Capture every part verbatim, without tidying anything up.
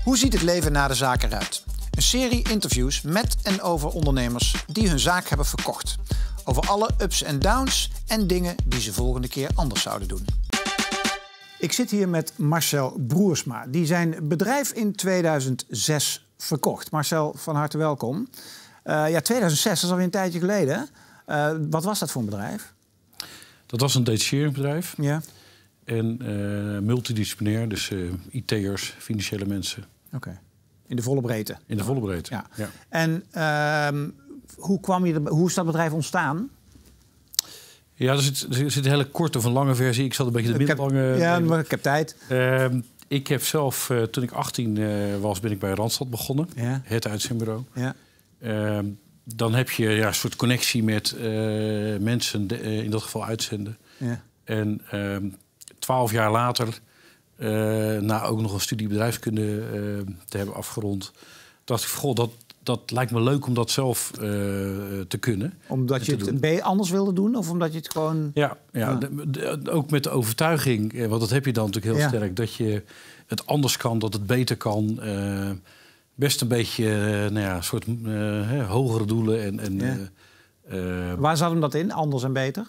Hoe ziet het leven na de zaak eruit? Een serie interviews met en over ondernemers die hun zaak hebben verkocht. Over alle ups en downs en dingen die ze volgende keer anders zouden doen. Ik zit hier met Marcel Broersma, die zijn bedrijf in tweeduizend zes verkocht. Marcel, van harte welkom. Uh, ja, tweeduizend zes, dat is alweer een tijdje geleden. Uh, wat was dat voor een bedrijf? Dat was een detacheringsbedrijf. Ja. En uh, multidisciplinair, dus uh, I T'ers, financiële mensen. Oké. Okay. In de volle breedte? In de volle breedte, ja. ja. En uh, hoe, kwam je, hoe is dat bedrijf ontstaan? Ja, er zit, er zit een hele korte of een lange versie. Ik zat een beetje de middellange... Ja, maar ik heb tijd. Uh, ik heb zelf, uh, toen ik achttien uh, was, ben ik bij Randstad begonnen. Ja. Het uitzendbureau. Ja. Uh, dan heb je ja, een soort connectie met uh, mensen, de, uh, in dat geval uitzenden. Ja. En uh, twaalf jaar later, uh, na ook nog een studie bedrijfskunde uh, te hebben afgerond, dacht ik, goh, dat, dat lijkt me leuk om dat zelf uh, te kunnen. Omdat je het een beetje anders wilde doen? Of omdat je het gewoon... Ja, ja, ja. De, de, ook met de overtuiging, want dat heb je dan natuurlijk heel ja. sterk, dat je het anders kan, dat het beter kan. Uh, best een beetje uh, nou ja, een soort uh, hogere doelen. En, en, ja. uh, uh, Waar zat hem dat in, anders en beter?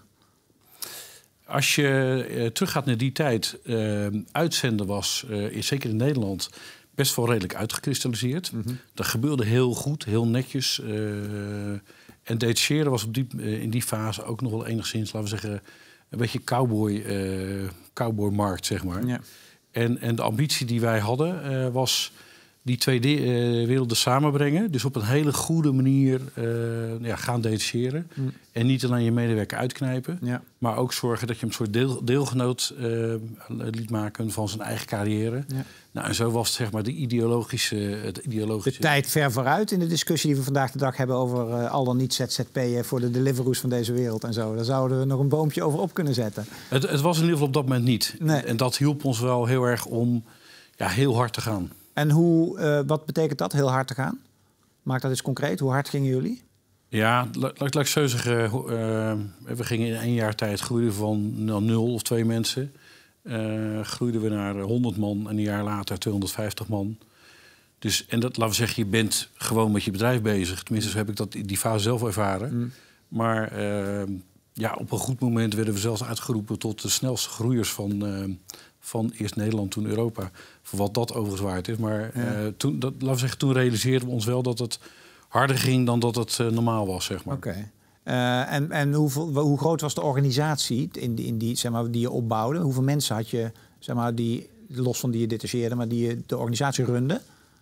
Als je uh, teruggaat naar die tijd, uh, uitzenden was, uh, zeker in Nederland, best wel redelijk uitgekristalliseerd. Mm-hmm. Dat gebeurde heel goed, heel netjes. Uh, en detacheren was op die, uh, in die fase ook nog wel enigszins, laten we zeggen, een beetje cowboy, uh, cowboymarkt, zeg maar. Ja. En, en de ambitie die wij hadden uh, was die twee de, uh, werelden samenbrengen. Dus op een hele goede manier uh, ja, gaan detacheren. Mm. En niet alleen je medewerker uitknijpen. Ja. Maar ook zorgen dat je hem een soort deel, deelgenoot uh, liet maken van zijn eigen carrière. Ja. Nou, en zo was het, zeg maar, de ideologische, het ideologische... De tijd ver vooruit in de discussie die we vandaag de dag hebben over uh, al dan niet Z Z P'en voor de Deliveroo's van deze wereld en zo. Daar zouden we nog een boompje over op kunnen zetten. Het, het was in ieder geval op dat moment niet. Nee. En dat hielp ons wel heel erg om ja, heel hard te gaan. En hoe, uh, wat betekent dat, heel hard te gaan? Maak dat eens concreet. Hoe hard gingen jullie? Ja, laat, laat ik zo zeggen. Uh, we gingen in één jaar tijd groeien van nou, nul of twee mensen. Uh, groeiden we naar honderd man en een jaar later tweehonderdvijftig man. Dus, en dat, laten we zeggen, je bent gewoon met je bedrijf bezig. Tenminste, zo heb ik dat in die fase zelf ervaren. Mm. Maar uh, ja, op een goed moment werden we zelfs uitgeroepen tot de snelste groeiers van... Uh, van eerst Nederland, toen Europa. Voor wat dat overigens waard is. Maar ja. uh, toen, dat, laten we zeggen, toen realiseerden we ons wel dat het harder ging dan dat het uh, normaal was, zeg maar. Oké. Okay. Uh, en en hoeveel, hoe groot was de organisatie in die, in die, zeg maar, die je opbouwde? Hoeveel mensen had je, zeg maar, die, los van die je detacheerde, maar die je de organisatie runde?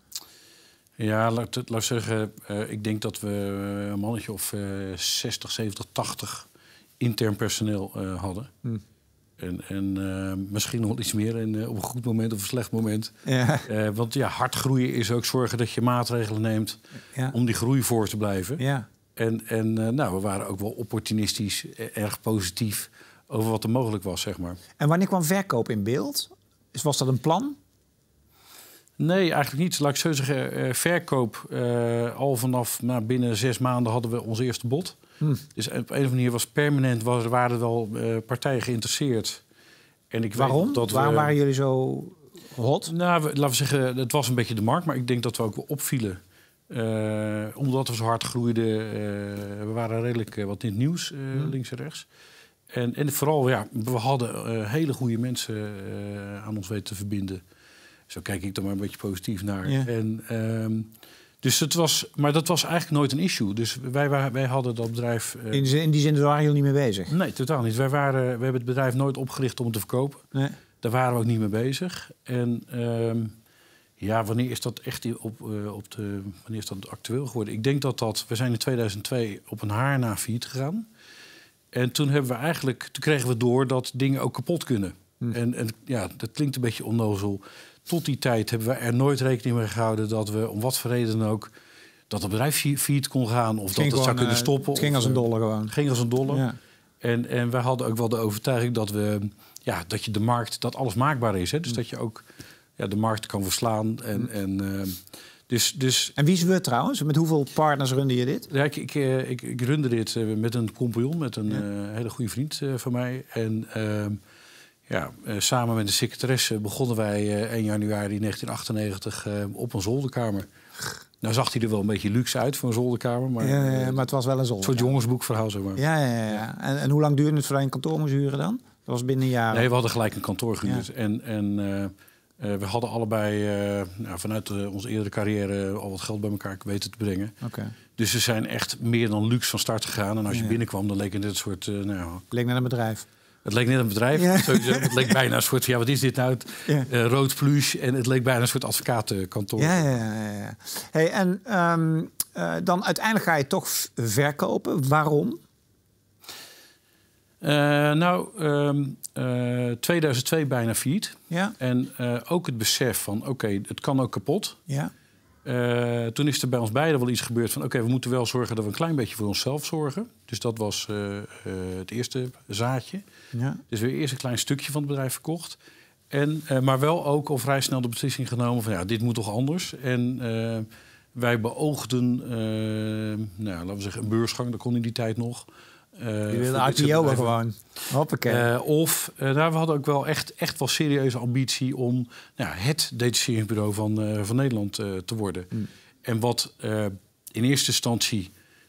Ja, laat, laat ik zeggen, uh, ik denk dat we een mannetje of uh, zestig, zeventig, tachtig intern personeel uh, hadden. Hm. En, en uh, misschien nog iets meer in, uh, op een goed moment of een slecht moment. Ja. Uh, want ja, hard groeien is ook zorgen dat je maatregelen neemt... Ja. om die groei voor te blijven. Ja. En, en uh, nou, we waren ook wel opportunistisch, erg positief... over wat er mogelijk was, zeg maar. En wanneer kwam verkoop in beeld? Was dat een plan? Nee, eigenlijk niet. Laat ik zo zeggen, uh, verkoop... Uh, al vanaf nou, binnen zes maanden hadden we ons eerste bod... Hmm. Dus op een of andere manier was permanent, was, waren er wel uh, partijen geïnteresseerd. En ik Waarom? Weet dat Waarom we, waren jullie zo hot? Nou, we, laten we zeggen, het was een beetje de markt, maar ik denk dat we ook wel opvielen. Uh, omdat we zo hard groeiden, uh, we waren redelijk uh, wat in het nieuws, uh, hmm. links en rechts. En, en vooral, ja, we hadden uh, hele goede mensen uh, aan ons weten te verbinden. Zo kijk ik er maar een beetje positief naar. Ja. En... Uh, Dus het was, maar dat was eigenlijk nooit een issue. Dus wij, wij, wij hadden dat bedrijf... Uh... In, in die zin, daar waren jullie niet mee bezig? Nee, totaal niet. Wij, waren, we hebben het bedrijf nooit opgericht om het te verkopen. Nee. Daar waren we ook niet mee bezig. En uh, ja, wanneer is dat echt op, uh, op de, wanneer is dat actueel geworden? Ik denk dat dat... We zijn in tweeduizend twee op een haar na failliet gegaan. En toen hebben we eigenlijk... Toen kregen we door dat dingen ook kapot kunnen. Hm. En, en ja, dat klinkt een beetje onnozel... Tot die tijd hebben we er nooit rekening mee gehouden dat we, om wat voor reden dan ook, dat het bedrijf failliet kon gaan of dat het gewoon, zou kunnen stoppen. Het ging of, als een dolle gewoon. Het ging als een dolle. Ja. En, en wij hadden ook wel de overtuiging dat we, ja, dat je de markt, dat alles maakbaar is. Hè? Dus mm. dat je ook ja, de markt kan verslaan. En, mm. en, uh, dus, dus... en wie is we trouwens? Met hoeveel partners runde je dit? Ja, ik, ik, ik, ik runde dit met een compagnon, met een ja. uh, hele goede vriend uh, van mij. En uh, Ja, uh, samen met de secretaresse begonnen wij uh, één januari negentien achtennegentig uh, op een zolderkamer. Nou zag hij er wel een beetje luxe uit voor een zolderkamer. Maar, ja, ja, maar het was wel een zolder. Een soort jongensboekverhaal, zeg maar. Ja, ja, ja. En, en hoe lang duurde het voordat je een kantoor moest huren dan? Dat was binnen een jaar? Nee, we hadden gelijk een kantoor gehuurd. Ja. En, en uh, uh, we hadden allebei uh, nou, vanuit uh, onze eerdere carrière al wat geld bij elkaar weten te brengen. Okay. Dus we zijn echt meer dan luxe van start gegaan. En als je ja. binnenkwam, dan leek het net een soort... Uh, nou, het leek net een bedrijf. Het leek net een bedrijf. Ja. Sowieso. Het leek bijna een soort... Ja, wat is dit nou? Het, ja. uh, rood pluche. En het leek bijna een soort advocatenkantoor. Ja, ja, ja. ja. Hey, en um, uh, dan uiteindelijk ga je toch verkopen. Waarom? Uh, nou, um, uh, tweeduizend twee bijna failliet. Ja. En uh, ook het besef van, oké, okay, het kan ook kapot. Ja. Uh, toen is er bij ons beiden wel iets gebeurd van... oké, okay, we moeten wel zorgen dat we een klein beetje voor onszelf zorgen. Dus dat was uh, uh, het eerste zaadje. Ja. Dus we hebben eerst een klein stukje van het bedrijf verkocht. En, uh, maar wel ook al vrij snel de beslissing genomen van... ja, dit moet toch anders. En uh, wij beoogden, uh, nou, laten we zeggen, een beursgang. Dat kon in die tijd nog. Uh, Je wilde I P O'en gewoon. Hoppakee. Uh, of, uh, nou, we hadden ook wel echt, echt wel serieuze ambitie om nou, het detacheringsbureau van, uh, van Nederland uh, te worden. Mm. En wat uh, in eerste instantie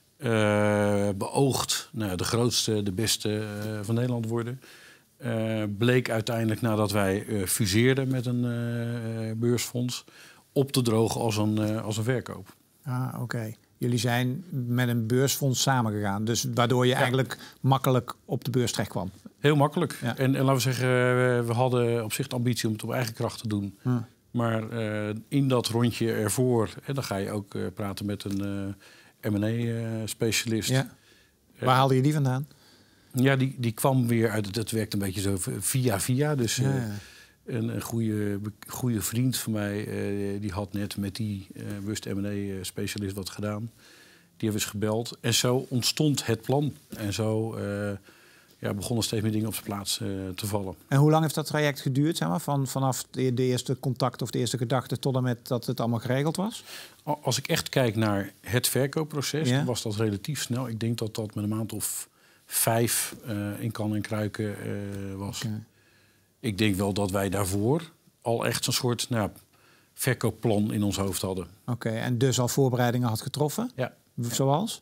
uh, beoogd nou, de grootste, de beste uh, van Nederland worden... Uh, bleek uiteindelijk nadat wij uh, fuseerden met een uh, beursfonds... op te drogen als een, uh, als een verkoop. Ah, oké. Okay. Jullie zijn met een beursfonds samengegaan. Dus waardoor je ja. eigenlijk makkelijk op de beurs terecht kwam. Heel makkelijk. Ja. En, en laten we zeggen, we hadden op zich de ambitie om het op eigen kracht te doen. Ja. Maar uh, in dat rondje ervoor, hè, dan ga je ook uh, praten met een uh, M en A-specialist. Uh, ja. Waar haalde je die vandaan? Ja, die, die kwam weer uit het... Het werkt een beetje zo via via. Dus uh, ja, ja. een, een goede, goede vriend van mij... Uh, die had net met die uh, bewust M en A-specialist wat gedaan. Die hebben we eens gebeld. En zo ontstond het plan. En zo uh, ja, begonnen steeds meer dingen op zijn plaats uh, te vallen. En hoe lang heeft dat traject geduurd? Zeg maar? Van, vanaf de, de eerste contact of de eerste gedachte... tot en met dat het allemaal geregeld was? Als ik echt kijk naar het verkoopproces... Ja. dan was dat relatief snel. Ik denk dat dat met een maand of... vijf uh, in kan en kruiken uh, was. Okay. Ik denk wel dat wij daarvoor al echt een soort nou, verkoopplan in ons hoofd hadden. Oké, okay, en dus al voorbereidingen had getroffen? Ja. Zoals?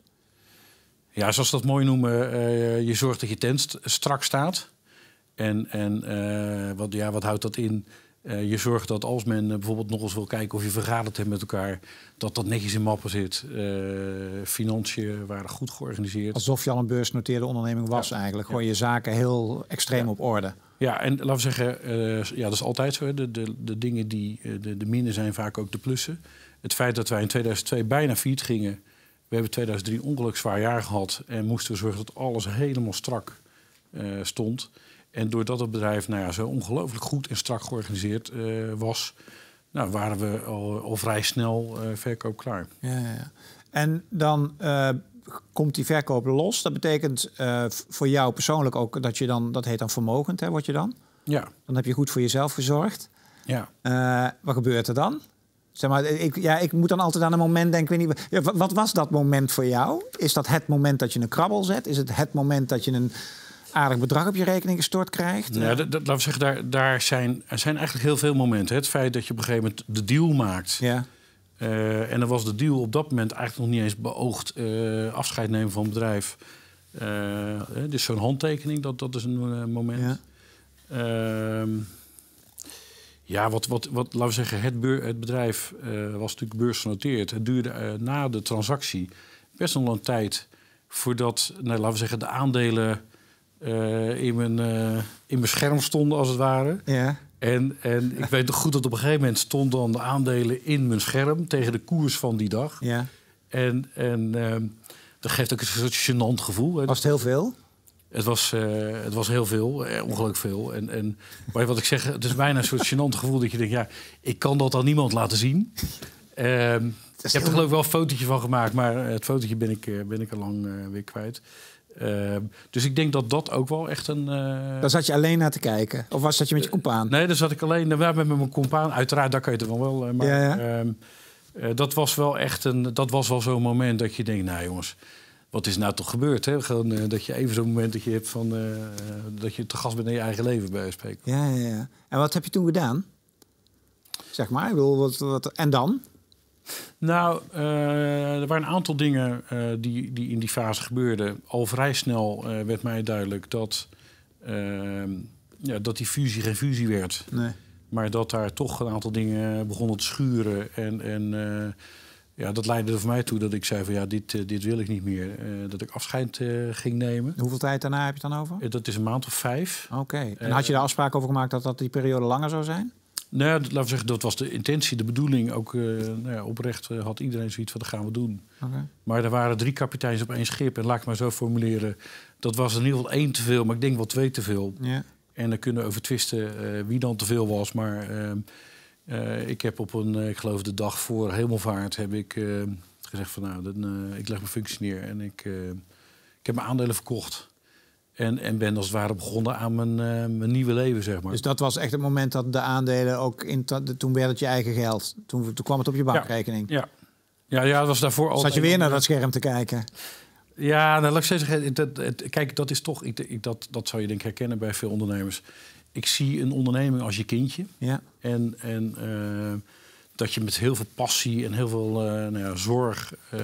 Ja, zoals dat mooi noemen, uh, je zorgt dat je tent st- strak staat. En, en uh, wat, ja, wat houdt dat in? Uh, je zorgt dat als men uh, bijvoorbeeld nog eens wil kijken of je vergaderd hebt met elkaar... dat dat netjes in mappen zit. Uh, financiën waren goed georganiseerd. Alsof je al een beursgenoteerde onderneming was ja. eigenlijk. Gewoon ja. je zaken heel extreem ja. op orde. Ja, en laten we zeggen, uh, ja, dat is altijd zo. Hè. De, de, de dingen die, uh, de, de minnen zijn vaak ook de plussen. Het feit dat wij in tweeduizend twee bijna failliet gingen... we hebben tweeduizend drie ongelukkig zwaar jaar gehad... en moesten we zorgen dat alles helemaal strak uh, stond... En doordat het bedrijf nou ja, zo ongelooflijk goed en strak georganiseerd uh, was... Nou, waren we al, al vrij snel uh, verkoop klaar. Ja, ja, ja. En dan uh, komt die verkoop los. Dat betekent uh, voor jou persoonlijk ook dat je dan... dat heet dan vermogend, hè, word je dan? Ja. Dan heb je goed voor jezelf gezorgd. Ja. Uh, wat gebeurt er dan? Zeg maar, ik, ja, ik moet dan altijd aan een moment denken... Ik weet niet, ja, wat, wat was dat moment voor jou? Is dat het moment dat je een krabbel zet? Is het het moment dat je een... aardig bedrag op je rekening gestort krijgt? Ja, dat, dat, laten we zeggen, daar, daar zijn, er zijn eigenlijk heel veel momenten. Het feit dat je op een gegeven moment de deal maakt. Ja. Uh, en dan was de deal op dat moment eigenlijk nog niet eens beoogd uh, afscheid nemen van het bedrijf. Uh, dus zo'n handtekening, dat, dat is een uh, moment. Ja, uh, ja wat, wat, wat, laten we zeggen, het, beur, het bedrijf uh, was natuurlijk beursgenoteerd. Het duurde uh, na de transactie best nog een tijd voordat, nou, laten we zeggen, de aandelen... Uh, in, mijn, uh, in mijn scherm stonden, als het ware. Ja. En, en ik weet nog goed dat op een gegeven moment stonden dan de aandelen in mijn scherm... tegen de koers van die dag. Ja. En, en uh, dat geeft ook een soort gênant gevoel. Was het heel veel? Het was, uh, het was heel veel, eh, ongelooflijk veel. En, en, maar wat ik zeg, het is bijna een soort gênant gevoel... dat je denkt, ja, ik kan dat aan niemand laten zien. Uh, ik heb er geloof ik wel een fotootje van gemaakt... maar het fotootje ben ik, uh, ben ik al lang uh, weer kwijt... Uh, dus ik denk dat dat ook wel echt een... Uh... Daar zat je alleen naar te kijken? Of was dat je met je compaan? Uh, nee, daar zat ik alleen uh, met mijn compaan. Uiteraard, daar kan je het wel wel. Uh, maar ja, ja. Uh, uh, dat was wel echt een... Dat was wel zo'n moment dat je denkt... Nou jongens, wat is nou toch gebeurd? Hè? Gewoon uh, dat je even zo'n moment dat je hebt van... Uh, dat je te gast bent in je eigen leven, bij spreken. Ja, ja, ja. En wat heb je toen gedaan? Zeg maar, ik bedoel, wat, wat, en dan? Nou, uh, er waren een aantal dingen uh, die, die in die fase gebeurden. Al vrij snel uh, werd mij duidelijk dat, uh, ja, dat die fusie geen fusie werd. Nee. Maar dat daar toch een aantal dingen begonnen te schuren. En, en uh, ja, dat leidde er voor mij toe dat ik zei van ja, dit, uh, dit wil ik niet meer. Uh, dat ik afscheid uh, ging nemen. Hoeveel tijd daarna heb je het dan over? Uh, dat is een maand of vijf. Oké. Okay. En had je daar afspraak over gemaakt dat dat die periode langer zou zijn? Nee, laten we zeggen, dat was de intentie, de bedoeling. Ook uh, nou ja, oprecht uh, had iedereen zoiets van, dat gaan we doen. Okay. Maar er waren drie kapiteins op één schip. En laat ik het maar zo formuleren. Dat was in ieder geval één te veel, maar ik denk wel twee te veel. Ja. En dan kunnen we over twisten uh, wie dan te veel was. Maar uh, uh, ik heb op een, uh, ik geloof de dag voor Hemelvaart... heb ik uh, gezegd van, nou, dan, uh, ik leg mijn functie neer. En ik, uh, ik heb mijn aandelen verkocht. En, en ben als het ware begonnen aan mijn, uh, mijn nieuwe leven, zeg maar. Dus dat was echt het moment dat de aandelen ook... In toen werd het je eigen geld. Toen, toen kwam het op je bankrekening. Ja, ja. ja, ja dat was daarvoor al... Zat je weer naar dat scherm te kijken? Ja, nou, laat ik zeggen, dat, het, kijk, dat is toch... Ik, ik, dat, dat zou je denk ik herkennen bij veel ondernemers. Ik zie een onderneming als je kindje. Ja. En, en uh, dat je met heel veel passie en heel veel uh, nou ja, zorg... Uh,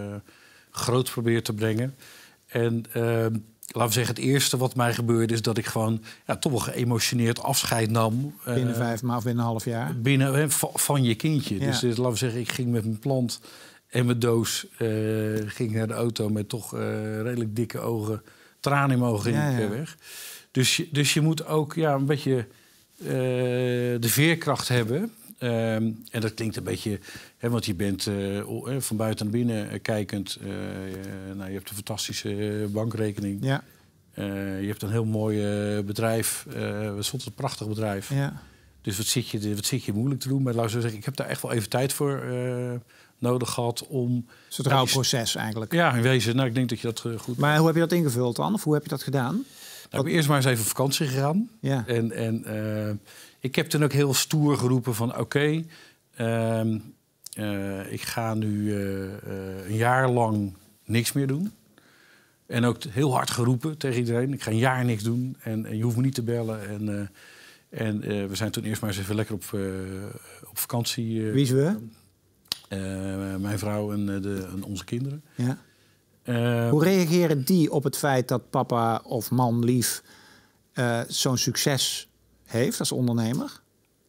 groot probeert te brengen. En... Uh, Laten we zeggen, het eerste wat mij gebeurde is dat ik gewoon ja, toch wel geëmotioneerd afscheid nam. Binnen uh, vijf maanden of binnen een half jaar? Binnen, he, van, van je kindje. Ja. Dus, dus laten we zeggen, ik ging met mijn plant en mijn doos uh, ging naar de auto met toch uh, redelijk dikke ogen. Tranen in mijn ogen ging ja, ik ja. weg. Dus, dus je moet ook ja, een beetje uh, de veerkracht hebben. Um, en dat klinkt een beetje, hè, want je bent uh, van buiten naar binnen uh, kijkend. Uh, uh, nou, je hebt een fantastische bankrekening. Ja. Uh, je hebt een heel mooi uh, bedrijf. Uh, het is een prachtig bedrijf. Ja. Dus wat zit, je, wat zit je moeilijk te doen? Maar laat ik zo zeggen, ik heb daar echt wel even tijd voor uh, nodig gehad om... Een soort rouwproces eigenlijk. Ja, in wezen. Nou, ik denk dat je dat uh, goed... Maar hoe heb je dat ingevuld dan? Of hoe heb je dat gedaan? Nou, ik ben eerst maar eens even op vakantie gegaan. Ja. En... en uh, ik heb toen ook heel stoer geroepen van oké, okay, uh, uh, ik ga nu uh, uh, een jaar lang niks meer doen. En ook heel hard geroepen tegen iedereen. Ik ga een jaar niks doen en, en je hoeft me niet te bellen. En, uh, en uh, we zijn toen eerst maar eens even lekker op, uh, op vakantie. Uh, Wie is we? Uh, mijn vrouw en, uh, de, en onze kinderen. Ja. Uh, Hoe reageren die op het feit dat papa of man lief uh, zo'n succes heeft als ondernemer?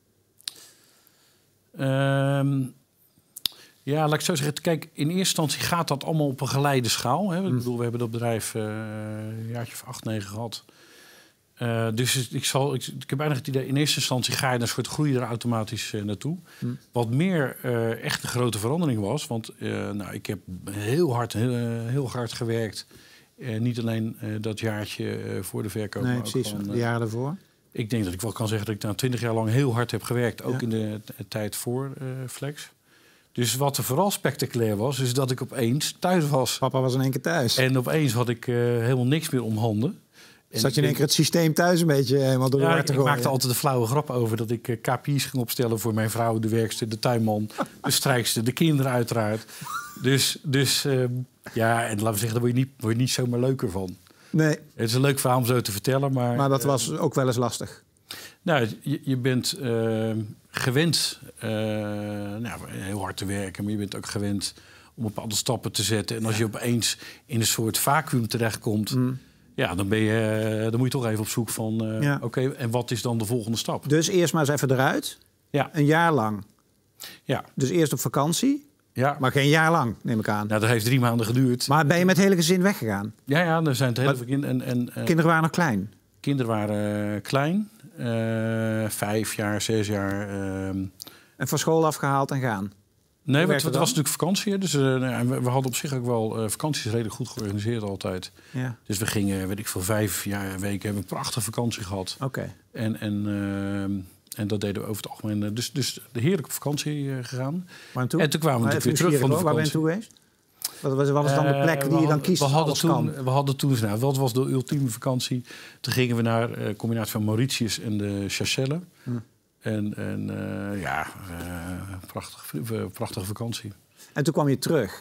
Um, ja, laat ik zo zeggen. Kijk, in eerste instantie gaat dat allemaal op een geleide schaal. Hè. Mm. Ik bedoel, we hebben dat bedrijf uh, een jaartje of acht, negen gehad. Uh, dus ik, zal, ik, ik heb eigenlijk het idee, in eerste instantie ga je een soort groei er automatisch uh, naartoe. Mm. Wat meer uh, echt een grote verandering was. Want uh, nou, ik heb heel hard, heel, heel hard gewerkt. Uh, niet alleen uh, dat jaartje uh, voor de verkoop. Nee, maar ook precies, gewoon, uh, de jaren daarvoor. Ik denk dat ik wel kan zeggen dat ik na twintig jaar lang heel hard heb gewerkt. Ook ja. in de t- tijd voor uh, Flex. Dus wat er vooral spectaculair was, is dat ik opeens thuis was. Papa was in één keer thuis. En opeens had ik uh, helemaal niks meer om handen. En Zat je in één keer het systeem thuis een beetje helemaal door de ja, war te ik gooien? maakte altijd de flauwe grap over dat ik uh, K P I's ging opstellen voor mijn vrouw, de werkster, de tuinman, de strijkster, de kinderen uiteraard. Dus, dus uh, ja, en laten we zeggen, daar word je niet, word je niet zomaar leuker van. Nee. Het is een leuk verhaal om zo te vertellen, maar... Maar dat uh, was ook wel eens lastig. Nou, je, je bent uh, gewend uh, nou, heel hard te werken, maar je bent ook gewend om bepaalde stappen te zetten. En als je opeens in een soort vacuüm terechtkomt, mm. ja, dan, ben je, dan moet je toch even op zoek van, uh, ja. oké, okay, en wat is dan de volgende stap? Dus eerst maar eens even eruit. Ja. Een jaar lang. Ja. Dus eerst op vakantie. Ja. Maar geen jaar lang, neem ik aan. Nou, dat heeft drie maanden geduurd. Maar ben je met het hele gezin weggegaan? Ja, ja, er zijn het hele gezin. En, en, uh, kinderen waren nog klein? Kinderen waren uh, klein. Uh, vijf jaar, zes jaar. Uh, en van school afgehaald en gaan? Nee, want het was natuurlijk vakantie. Dus uh, nou, we, we hadden op zich ook wel uh, vakanties redelijk goed georganiseerd altijd. Ja. Dus we gingen, weet ik veel, vijf jaar, weken hebben een prachtige vakantie gehad. Oké. Okay. En, en, uh, en dat deden we over het algemeen. Uh, dus, dus heerlijk op vakantie uh, gegaan. Maar toen? En toen kwamen we natuurlijk weer terug van de vakantie. Waar ben je toe geweest? Wat was, wat was dan de plek uh, die je dan kiest? We hadden toen, kan? we hadden toen nou, wat was de ultieme vakantie? Toen gingen we naar een uh, combinatie van Mauritius en de Seychelles. Hm. En, en uh, ja, uh, prachtig, prachtige vakantie. En toen kwam je terug.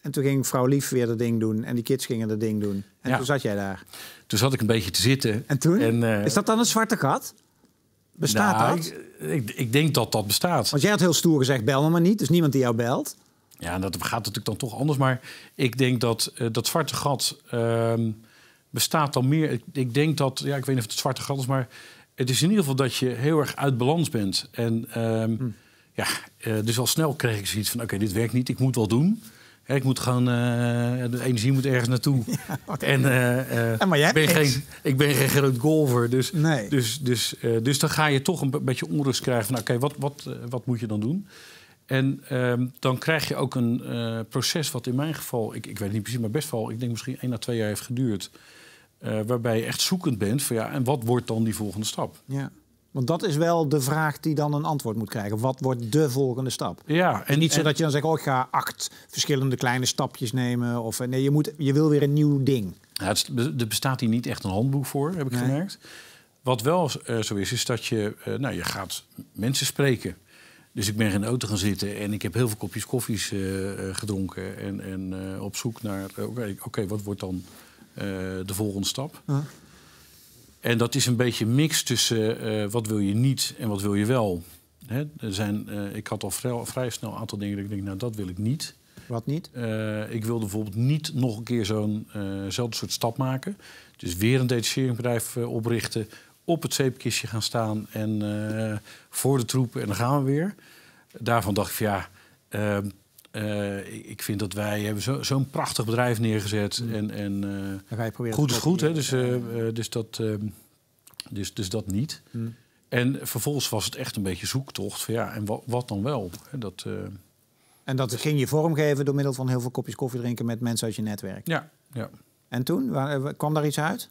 En toen ging vrouw Lief weer dat ding doen. En die kids gingen dat ding doen. En ja. toen zat jij daar. Toen zat ik een beetje te zitten. En toen? En, uh, is dat dan een zwarte gat? Bestaat nou, dat? Ik, ik, ik denk dat dat bestaat. Want jij had heel stoer gezegd, bel me maar niet. Dus niemand die jou belt. Ja, dat gaat natuurlijk dan toch anders. Maar ik denk dat uh, dat zwarte gat uh, bestaat dan meer. Ik, ik denk dat, ja, ik weet niet of het, het zwarte gat is, maar het is in ieder geval dat je heel erg uit balans bent. En um, hm. ja, uh, dus al snel kreeg ik zoiets van, oké, okay, dit werkt niet, ik moet wel doen. Hè, ik moet gewoon, uh, de energie moet ergens naartoe. Ja, okay. En, uh, uh, ja, maar jij ben geen, ik ben geen groot golfer, dus, nee. dus, dus, uh, dus dan ga je toch een beetje onrust krijgen van, oké, okay, wat, wat, uh, wat moet je dan doen? En um, dan krijg je ook een uh, proces wat in mijn geval, ik, ik weet niet precies, maar best wel, ik denk misschien één à twee jaar heeft geduurd. Uh, waarbij je echt zoekend bent van ja, en wat wordt dan die volgende stap? Ja, want dat is wel de vraag die dan een antwoord moet krijgen. Wat wordt de volgende stap? Ja, en, en niet zo en, dat je dan zegt, oh, ik ga acht verschillende kleine stapjes nemen. Of nee, je, moet, je wil weer een nieuw ding. Ja, het, er bestaat hier niet echt een handboek voor, heb ik nee. gemerkt. Wat wel uh, zo is, is dat je, uh, nou, je gaat mensen spreken. Dus ik ben in de auto gaan zitten en ik heb heel veel kopjes koffies uh, gedronken. En, en uh, op zoek naar, oké, okay, okay, wat wordt dan uh, de volgende stap? Huh? En dat is een beetje een mix tussen uh, wat wil je niet en wat wil je wel. Hè? Er zijn, uh, ik had al vrij, vrij snel een aantal dingen dat ik denk, nou, dat wil ik niet. Wat niet? Uh, ik wilde bijvoorbeeld niet nog een keer zo'n uh soort stap maken. Dus weer een detacheeringbedrijf uh, oprichten, op het zeepkistje gaan staan en uh, voor de troepen en dan gaan we weer. Daarvan dacht ik van ja, uh, uh, ik vind dat wij hebben zo, zo'n prachtig bedrijf neergezet. Mm. En, en uh, ga je proberen goed is goed, hè? Dus, uh, uh, dus, dat, uh, dus, dus dat niet. Mm. En vervolgens was het echt een beetje zoektocht van ja, en wat, wat dan wel? Dat, uh... En dat ging je vormgeven door middel van heel veel kopjes koffie drinken met mensen uit je netwerk? Ja, ja. En toen? Waar, kwam daar iets uit?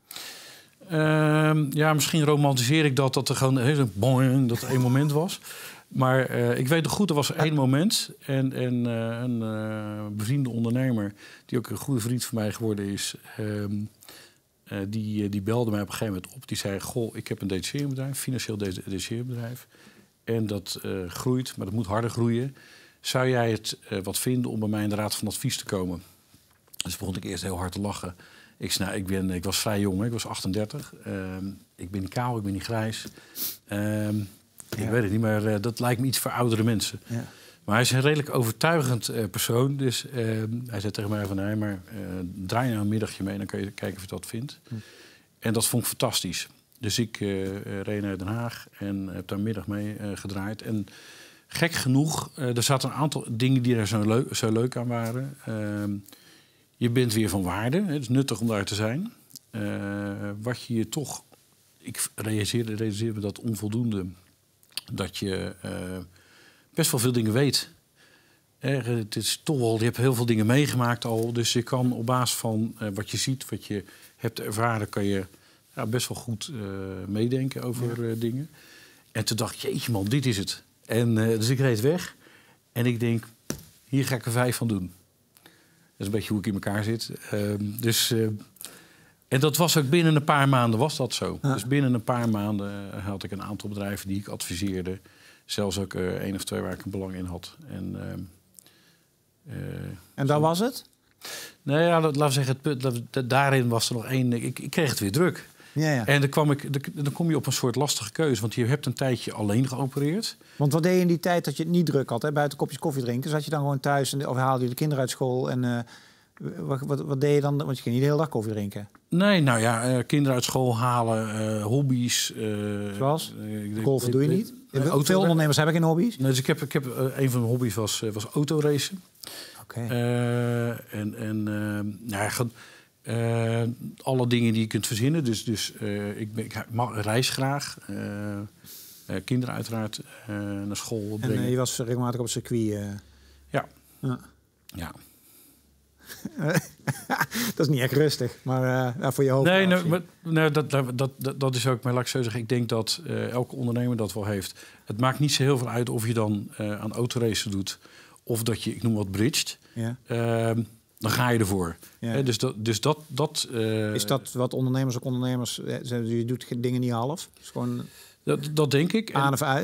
Uh, ja, misschien romantiseer ik dat dat er gewoon heel boing, dat er één moment was. Maar uh, ik weet nog goed, er was één moment. En, en uh, een uh, bevriende ondernemer, die ook een goede vriend van mij geworden is, uh, uh, die, die belde mij op een gegeven moment op. Die zei, goh, ik heb een detacheeringbedrijf, financieel detacheeringbedrijf. En dat uh, groeit, maar dat moet harder groeien. Zou jij het uh, wat vinden om bij mij in de raad van advies te komen? Dus begon ik eerst heel hard te lachen. Ik, zei, nou, ik, ben, ik was vrij jong, hè? Ik was achtendertig. Uh, ik ben niet kaal, ik ben niet grijs. Uh, ja. Ik weet het niet, maar uh, dat lijkt me iets voor oudere mensen. Ja. Maar hij is een redelijk overtuigend uh, persoon. Dus uh, hij zei tegen mij van, nee, maar uh, draai nou een middagje mee en dan kan je kijken of je dat vindt. Hm. En dat vond ik fantastisch. Dus ik uh, reed naar Den Haag en heb daar een middag mee uh, gedraaid. En gek genoeg, uh, er zaten een aantal dingen die er zo leuk, zo leuk aan waren. Uh, je bent weer van waarde. Het is nuttig om daar te zijn. Uh, wat je je toch... Ik realiseerde, realiseerde me dat onvoldoende. Dat je uh, best wel veel dingen weet. Er, het is toch wel, je hebt heel veel dingen meegemaakt al. Dus je kan op basis van uh, wat je ziet, wat je hebt ervaren, kan je ja, best wel goed uh, meedenken over uh, dingen. En toen dacht ik, jeetje man, dit is het. En, uh, dus ik reed weg. En ik denk, hier ga ik er vijf van doen. Dat is een beetje hoe ik in elkaar zit. Uh, dus, uh, en dat was ook binnen een paar maanden was dat zo. Ja. Dus binnen een paar maanden had ik een aantal bedrijven die ik adviseerde. Zelfs ook uh, één of twee waar ik een belang in had. En, uh, uh, en dat was het? Nee, ja, laten we zeggen, het punt, daarin was er nog één. Ik, ik kreeg het weer druk. Ja, ja. En dan, kwam ik, dan kom je op een soort lastige keuze. Want je hebt een tijdje alleen geopereerd. Want wat deed je in die tijd dat je het niet druk had? Hè? Buiten kopjes koffie drinken. Zat je dan gewoon thuis en, of haalde je de kinderen uit school? En uh, wat, wat, wat deed je dan? Want je ging niet de hele dag koffie drinken. Nee, nou ja, uh, kinderen uit school halen, uh, hobby's. Uh, Zoals? Uh, Golfen doe je niet? Uh, Veel ondernemers hebben geen hobby's. Nee, dus ik heb, ik heb, uh, een van mijn hobby's was, uh, was autoracen. Oké. Okay. Uh, en en uh, nou ja, Uh, alle dingen die je kunt verzinnen. Dus, dus uh, ik, ben, ik reis graag. Uh, uh, kinderen uiteraard uh, naar school brengen. En uh, je was regelmatig op het circuit? Uh... Ja. Ja. ja. Dat is niet echt rustig, maar uh, voor je hoofd. Nee, nou, maar, nou, dat, dat, dat, dat is ook, maar laat ik zo zeggen, ik denk dat uh, elke ondernemer dat wel heeft. Het maakt niet zo heel veel uit of je dan uh, aan autoracen doet of dat je, ik noem wat, bridged. Ja. Uh, Dan ga je ervoor. Ja. He, dus dat... Dus dat, dat uh, is dat wat ondernemers ook ondernemers... Je doet dingen niet half? Is gewoon dat, dat denk ik. Aan en, of uit?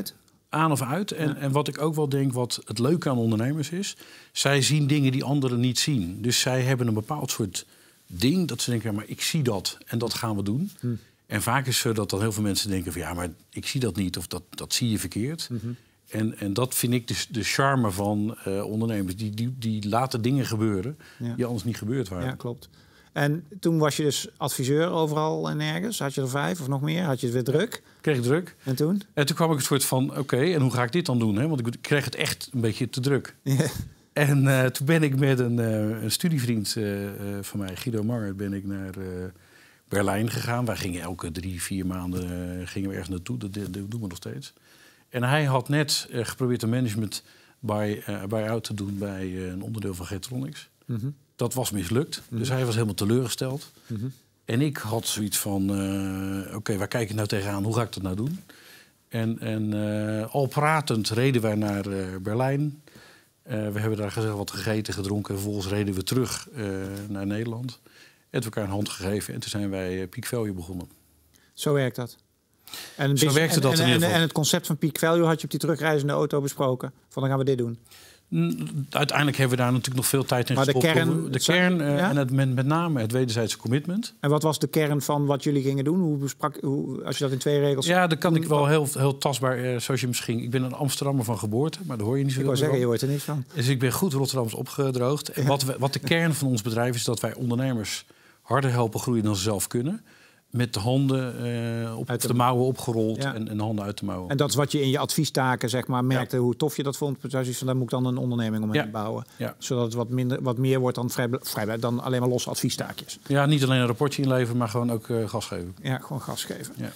Aan of uit. En, Ja. en wat ik ook wel denk, wat het leuke aan ondernemers is... zij zien dingen die anderen niet zien. Dus zij hebben een bepaald soort ding dat ze denken... maar ik zie dat en dat gaan we doen. Hm. En vaak is het dat dan heel veel mensen denken van... ja, maar ik zie dat niet of dat, dat zie je verkeerd. Mm-hmm. En, en dat vind ik dus de charme van uh, ondernemers. Die, die, die laten dingen gebeuren Ja. die anders niet gebeurd waren. Ja, klopt. En toen was je dus adviseur overal en ergens. Had je er vijf of nog meer? Had je het weer druk? Kreeg ik druk. En toen? En toen kwam ik een soort van, oké, okay, en hoe ga ik dit dan doen? Hè? Want ik kreeg het echt een beetje te druk. Ja. En uh, toen ben ik met een, uh, een studievriend uh, uh, van mij, Guido Manger, ben ik naar uh, Berlijn gegaan. Wij gingen elke drie, vier maanden uh, gingen we ergens naartoe. Dat, dat doen we nog steeds. En hij had net uh, geprobeerd een management buy, uh, buy-out te doen bij uh, een onderdeel van Getronics. Mm-hmm. Dat was mislukt. Mm-hmm. Dus hij was helemaal teleurgesteld. Mm-hmm. En ik had zoiets van, uh, oké, okay, waar kijk ik nou tegenaan? Hoe ga ik dat nou doen? En, en uh, al pratend reden wij naar uh, Berlijn. Uh, we hebben daar gezegd wat gegeten, gedronken. En vervolgens reden we terug uh, naar Nederland. En elkaar een hand gegeven. En toen zijn wij uh, Peak Value begonnen. Zo werkt dat? En, Zo werkte en, dat en, in ieder geval. En, en het concept van Peak Value had je op die terugreizende auto besproken? Van dan gaan we dit doen. Uiteindelijk hebben we daar natuurlijk nog veel tijd in maar gestopt. De kern, de kern uh, ja? en het, met, met name het wederzijdse commitment. En wat was de kern van wat jullie gingen doen? Hoe besprak, hoe, als je dat in twee regels... Ja, dat kan ik wel heel, heel tastbaar, uh, zoals je misschien... Ik ben een Amsterdammer van geboorte, maar daar hoor je niet zo ik veel zeggen, van. Je hoort er niks van. Dus ik ben goed Rotterdams opgedroogd. En ja. wat, we, wat de kern van ons bedrijf is, dat wij ondernemers harder helpen groeien dan ze zelf kunnen. Met de handen uh, op de, de mouwen opgerold ja. en, en handen uit de mouwen. En dat is wat je in je adviestaken zeg maar, merkte, ja. hoe tof je dat vond. Precies van, daar moet ik dan een onderneming omheen ja. bouwen. Ja. Zodat het wat, minder, wat meer wordt dan, vrij, vrij, dan alleen maar losse adviestaakjes. Ja, niet alleen een rapportje inleveren, maar gewoon ook uh, gas geven. Ja, gewoon gas geven. Ja.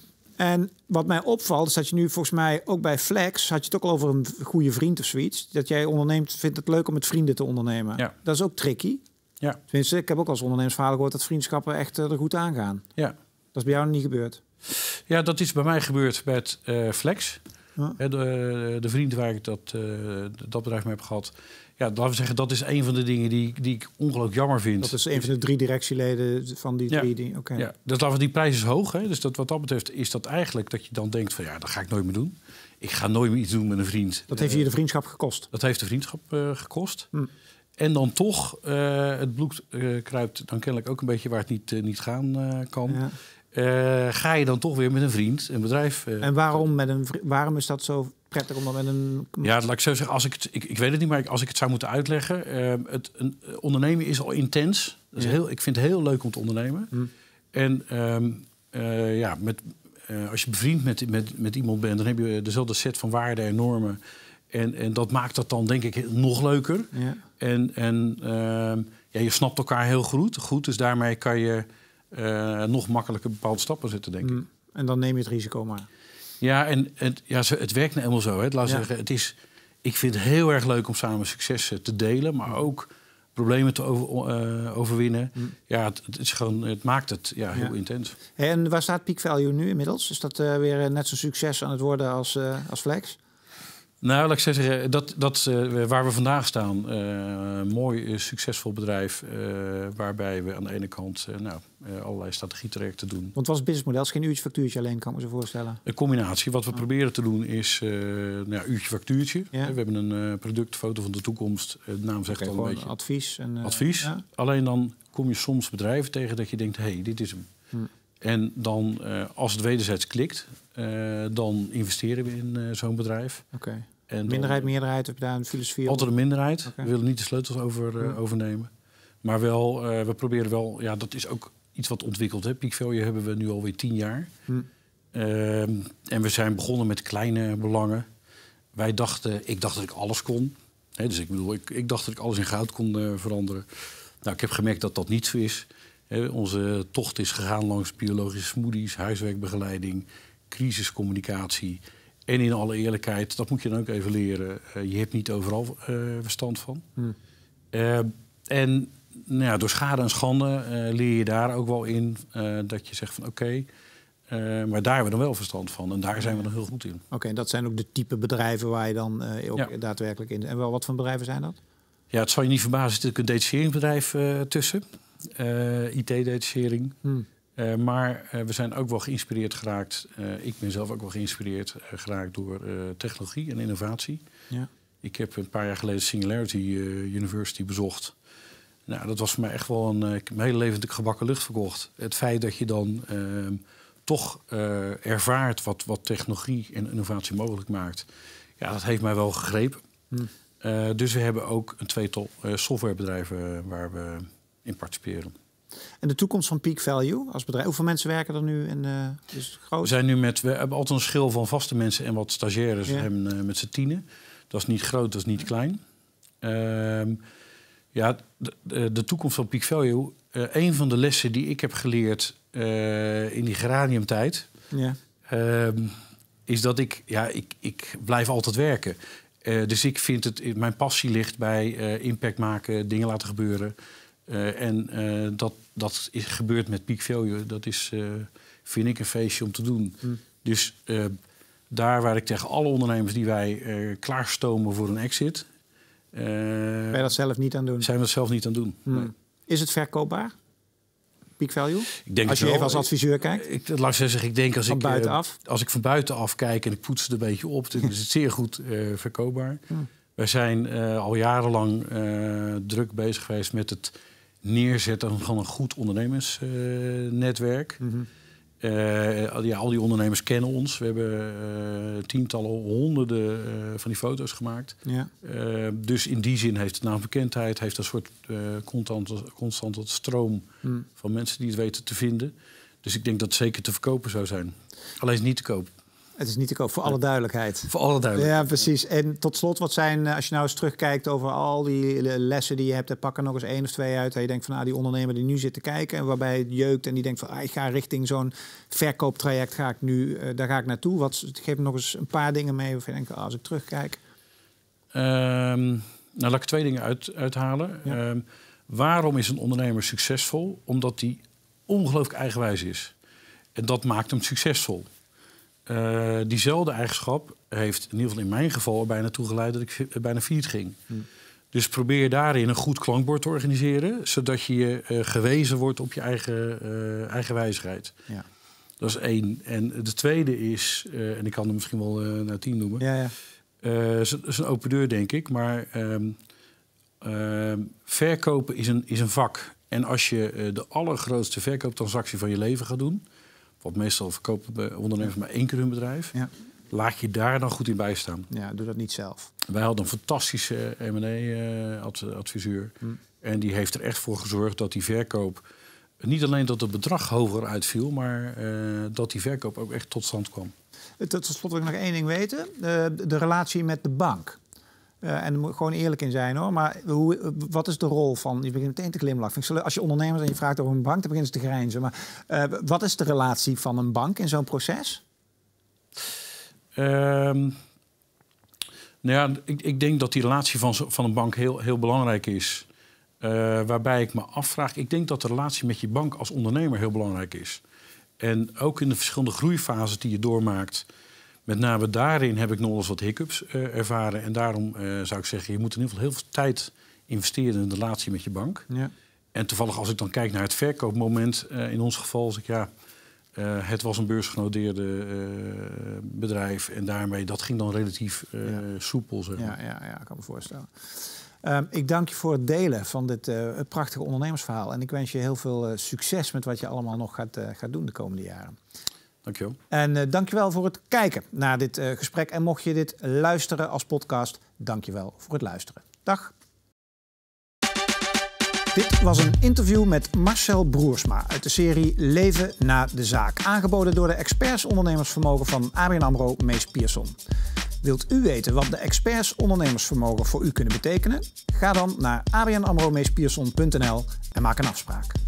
En wat mij opvalt, is dat je nu volgens mij ook bij Flex... had je het ook al over een goede vriend of zoiets. Dat jij onderneemt, vindt het leuk om met vrienden te ondernemen. Ja. Dat is ook tricky. Ja. Tenminste, ik heb ook als ondernemersverhalen gehoord... dat vriendschappen echt uh, er goed aangaan. Ja. Dat is bij jou nog niet gebeurd? Ja, dat is bij mij gebeurd bij het uh, Flex. Ja. De, de vriend waar ik dat, uh, dat bedrijf mee heb gehad. Ja, laten we zeggen, dat is een van de dingen die, die ik ongelooflijk jammer vind. Dat is een van de drie directieleden van die ja. drie. Die, okay. Ja, dat, dat, die prijs is hoog. Hè? Dus dat, wat dat betreft is dat eigenlijk dat je dan denkt van... ja, dat ga ik nooit meer doen. Ik ga nooit meer iets doen met een vriend. Dat heeft je de vriendschap gekost? Dat heeft de vriendschap uh, gekost. Hm. En dan toch, uh, het bloed uh, kruipt dan kennelijk ook een beetje waar het niet, uh, niet gaan uh, kan... Ja. Uh, ga je dan toch weer met een vriend een bedrijf... Uh, en waarom, met een, waarom is dat zo prettig om dan met een... Ja, laat ik zo zeggen, als ik, het, ik, ik weet het niet, maar als ik het zou moeten uitleggen... Uh, het een, ondernemen is al intens. Dat is ja. heel, ik vind het heel leuk om te ondernemen. Hm. En um, uh, ja, met, uh, als je bevriend met, met, met iemand bent... dan heb je dezelfde set van waarden en normen. En, en dat maakt dat dan, denk ik, nog leuker. Ja. En, en uh, ja, je snapt elkaar heel goed, goed, dus daarmee kan je... Uh, nog makkelijker bepaalde stappen zetten, denk ik. Mm, en dan neem je het risico maar. Ja, en het, ja, het werkt nou eenmaal zo. Hè. Laat ja. zeggen, het is, ik vind het heel erg leuk om samen successen te delen... maar ook problemen te over, uh, overwinnen. Mm. Ja, het, het, is gewoon, het maakt het ja, heel ja. intens. En waar staat Peak Value nu inmiddels? Is dat uh, weer net zo'n succes aan het worden als, uh, als Flex? Nou, laat ik zeggen, dat, dat uh, waar we vandaag staan, uh, een mooi, uh, succesvol bedrijf... Uh, waarbij we aan de ene kant uh, nou, uh, allerlei strategietrajecten doen. Want wat is het businessmodel? Het is geen uurtje factuurtje alleen, kan ik me zo voorstellen. Een combinatie. Wat we oh. proberen te doen is uh, nou ja, uurtje factuurtje. Ja. We hebben een uh, product, foto van de toekomst. Uh, de naam zegt okay, al een beetje. Advies. En, uh, advies. Ja. Alleen dan kom je soms bedrijven tegen dat je denkt, hé, hey, dit is hem. Hm. En dan, uh, als het wederzijds klikt, uh, dan investeren we in uh, zo'n bedrijf. Oké. Okay. En minderheid, dan, meerderheid, heb je daar een filosofie? Altijd een minderheid. Okay. We willen niet de sleutels over, uh, overnemen. Maar wel, uh, we proberen wel... Ja, dat is ook iets wat ontwikkeld. Hè. Peak Value hebben we nu alweer tien jaar. Hm. Uh, en we zijn begonnen met kleine belangen. Wij dachten... Ik dacht dat ik alles kon. Hè, dus ik bedoel, ik, ik dacht dat ik alles in goud kon uh, veranderen. Nou, ik heb gemerkt dat dat niet zo is. Hè, onze tocht is gegaan langs biologische smoothies... huiswerkbegeleiding, crisiscommunicatie... En in alle eerlijkheid, dat moet je dan ook even leren... Uh, je hebt niet overal uh, verstand van. Hmm. Uh, en nou ja, door schade en schande uh, leer je daar ook wel in... Uh, dat je zegt van oké, okay, uh, maar daar hebben we dan wel verstand van. En daar zijn we dan heel goed in. Oké, okay, en dat zijn ook de type bedrijven waar je dan uh, ook ja. daadwerkelijk in... En wel, wat voor bedrijven zijn dat? Ja, het zal je niet verbazen, er zit natuurlijk een detacheringsbedrijf uh, tussen. Uh, I T-detachering. Hmm. Uh, maar uh, we zijn ook wel geïnspireerd geraakt. Uh, ik ben zelf ook wel geïnspireerd uh, geraakt door uh, technologie en innovatie. Ja. Ik heb een paar jaar geleden Singularity uh, University bezocht. Nou, dat was voor mij echt wel een... Uh, ik heb mijn hele leven natuurlijk gebakken lucht verkocht. Het feit dat je dan uh, toch uh, ervaart wat, wat technologie en innovatie mogelijk maakt... ja, dat heeft mij wel gegrepen. Hmm. Uh, dus we hebben ook een tweetal uh, softwarebedrijven uh, waar we in participeren. En de toekomst van Peak Value als bedrijf? Hoeveel mensen werken er nu? In, uh, is groot? We zijn nu met... We hebben altijd een schil van vaste mensen en wat stagiaires. Ja. We hebben uh, met z'n tienen. Dat is niet groot, dat is niet klein. Uh, ja, de, de, de toekomst van Peak Value... Uh, een van de lessen die ik heb geleerd uh, in die geraniumtijd... Ja. Uh, is dat ik... Ja, ik, ik blijf altijd werken. Uh, dus ik vind het... Mijn passie ligt bij uh, impact maken, dingen laten gebeuren... Uh, en uh, dat, dat is gebeurd met Peak Value. Dat is, uh, vind ik, een feestje om te doen. Mm. Dus uh, daar waar ik tegen alle ondernemers die wij uh, klaarstomen voor een exit... Uh, ben je dat zelf niet aan doen? Zijn we dat zelf niet aan doen. Mm. Nee. Is het verkoopbaar? Peak Value? Ik denk als je wel, even als adviseur kijkt? Ik, ik, laat ik zeggen, ik denk als van ik, buitenaf? Uh, als ik van buitenaf kijk en ik poets het een beetje op... dan is het zeer goed uh, verkoopbaar. Mm. Wij zijn uh, al jarenlang uh, druk bezig geweest met het... neerzetten van een goed ondernemersnetwerk. Uh, mm-hmm. uh, ja, al die ondernemers kennen ons. We hebben uh, tientallen, honderden uh, van die foto's gemaakt. Ja. Uh, dus in die zin heeft het naambekendheid... heeft een soort uh, constante, constante stroom mm. van mensen die het weten te vinden. Dus ik denk dat het zeker te verkopen zou zijn. Alleen is het niet te koop. Het is niet te koop, voor alle duidelijkheid. Voor alle duidelijkheid. Ja, precies. En tot slot, wat zijn, als je nou eens terugkijkt over al die lessen die je hebt... pak er nog eens één of twee uit. Dat je denkt van, ah, die ondernemer die nu zit te kijken... en waarbij het jeukt en die denkt van... Ah, ik ga richting zo'n verkooptraject, ga ik nu, uh, daar ga ik naartoe. Wat, geef me nog eens een paar dingen mee waarvan je denkt... Ah, als ik terugkijk... Um, nou, laat ik twee dingen uit, uithalen. Ja. Um, waarom is een ondernemer succesvol? Omdat hij ongelooflijk eigenwijs is. En dat maakt hem succesvol. Uh, diezelfde eigenschap heeft in ieder geval in mijn geval er bijna toe geleid dat ik bijna failliet ging. Hm. Dus probeer daarin een goed klankbord te organiseren, zodat je uh, gewezen wordt op je eigen, uh, eigen wijsheid. Ja. Dat is één. En de tweede is, uh, en ik kan er misschien wel uh, naar tien noemen, ja, ja. Uh, is, is een open deur, denk ik. Maar um, uh, verkopen is een, is een vak. En als je uh, de allergrootste verkooptransactie van je leven gaat doen, wat meestal verkopen ondernemers maar één keer hun bedrijf, ja. laat je daar dan goed in bijstaan. Ja, doe dat niet zelf. Wij hadden een fantastische M en A-adviseur. Hm. En die heeft er echt voor gezorgd dat die verkoop... niet alleen dat het bedrag hoger uitviel, maar uh, dat die verkoop ook echt tot stand kwam. Tot slot wil ik nog één ding weten. De, de relatie met de bank. Uh, en er moet gewoon eerlijk in zijn, hoor. Maar hoe, wat is de rol van... Je begint meteen te glimlachen. Als je ondernemer bent en je vraagt over een bank, dan beginnen ze te grijnzen. Maar uh, wat is de relatie van een bank in zo'n proces? Um, nou ja, ik, ik denk dat die relatie van, van een bank heel, heel belangrijk is. Uh, waarbij ik me afvraag... Ik denk dat de relatie met je bank als ondernemer heel belangrijk is. En ook in de verschillende groeifases die je doormaakt... Met name daarin heb ik nog eens wat hiccups uh, ervaren. En daarom uh, zou ik zeggen, je moet in ieder geval heel veel tijd investeren in de relatie met je bank. Ja. En toevallig als ik dan kijk naar het verkoopmoment, uh, in ons geval, als ik ja, uh, het was een beursgenoteerde uh, bedrijf. En daarmee, dat ging dan relatief uh, ja. soepel. Zeg maar. ja, ja, ja, ik kan me voorstellen. Uh, ik dank je voor het delen van dit uh, prachtige ondernemersverhaal. En ik wens je heel veel uh, succes met wat je allemaal nog gaat, uh, gaat doen de komende jaren. Dankjewel. En uh, dankjewel voor het kijken naar dit uh, gesprek. En mocht je dit luisteren als podcast, dankjewel voor het luisteren. Dag. Dit was een interview met Marcel Broersma uit de serie Leven na de zaak. Aangeboden door de experts ondernemersvermogen van A B N AMRO Mees Pierson. Wilt u weten wat de experts ondernemersvermogen voor u kunnen betekenen? Ga dan naar a b n amro mees pierson punt n l en maak een afspraak.